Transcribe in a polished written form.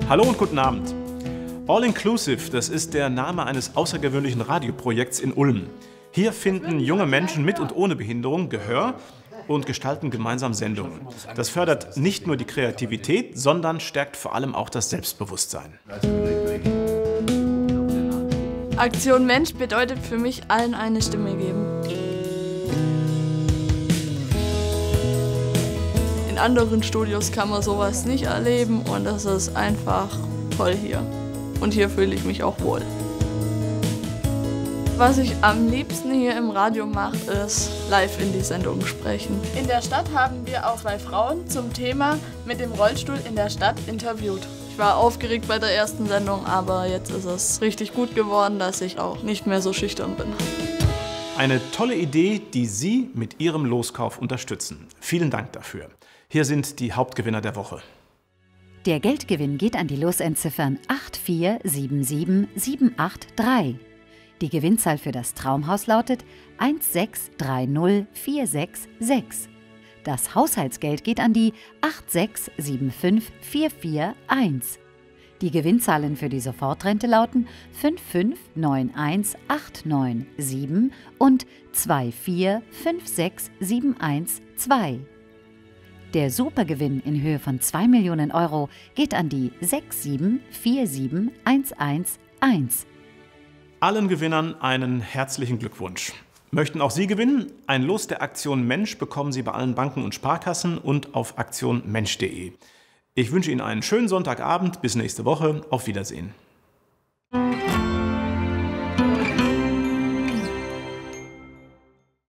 Hallo und guten Abend. All Inclusive, das ist der Name eines außergewöhnlichen Radioprojekts in Ulm. Hier finden junge Menschen mit und ohne Behinderung Gehör und gestalten gemeinsam Sendungen. Das fördert nicht nur die Kreativität, sondern stärkt vor allem auch das Selbstbewusstsein. Aktion Mensch bedeutet für mich, allen eine Stimme geben. In anderen Studios kann man sowas nicht erleben und das ist einfach toll hier. Und hier fühle ich mich auch wohl. Was ich am liebsten hier im Radio mache, ist live in die Sendung sprechen. In der Stadt haben wir auch 2 Frauen zum Thema mit dem Rollstuhl in der Stadt interviewt. Ich war aufgeregt bei der ersten Sendung, aber jetzt ist es richtig gut geworden, dass ich auch nicht mehr so schüchtern bin. Eine tolle Idee, die Sie mit Ihrem Loskauf unterstützen. Vielen Dank dafür. Hier sind die Hauptgewinner der Woche. Der Geldgewinn geht an die Losendziffern 8477783. Die Gewinnzahl für das Traumhaus lautet 1630466. Das Haushaltsgeld geht an die 8675441. Die Gewinnzahlen für die Sofortrente lauten 5591897 und 2456712. Der Supergewinn in Höhe von 2 Millionen Euro geht an die 6747111. Allen Gewinnern einen herzlichen Glückwunsch. Möchten auch Sie gewinnen? Ein Los der Aktion Mensch bekommen Sie bei allen Banken und Sparkassen und auf aktionmensch.de. Ich wünsche Ihnen einen schönen Sonntagabend. Bis nächste Woche. Auf Wiedersehen.